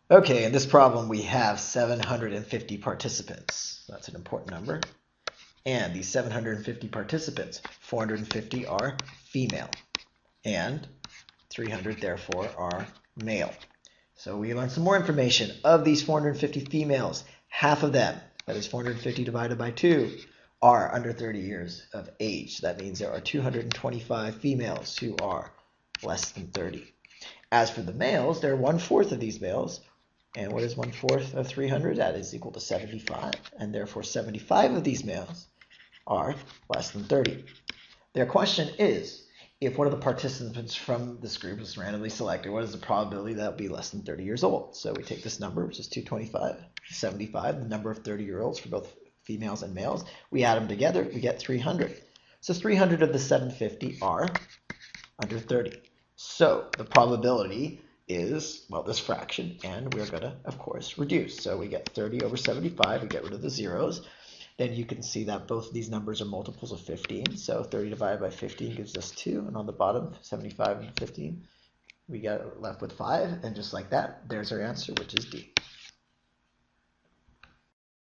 Okay, in this problem we have 750 participants. That's an important number. And these 750 participants, 450 are female, and 300 therefore are male. So we learned some more information. Of these 450 females, half of them, that is 450 divided by 2, are under 30 years of age. That means there are 225 females who are less than 30. As for the males, there are 1/4 of these males. And what is 1/4 of 300? That is equal to 75. And therefore 75 of these males are less than 30. Their question is, if one of the participants from this group is randomly selected, what is the probability that will be less than 30 years old? So we take this number, which is 225, 75, the number of 30-year-olds for both females and males. We add them together, we get 300. So 300 of the 750 are under 30. So the probability is, well, this fraction, and we're going to, of course, reduce. So we get 30 over 75, we get rid of the zeros. Then you can see that both of these numbers are multiples of 15. So 30 divided by 15 gives us 2. And on the bottom, 75 and 15, we get left with 5. And just like that, there's our answer, which is D.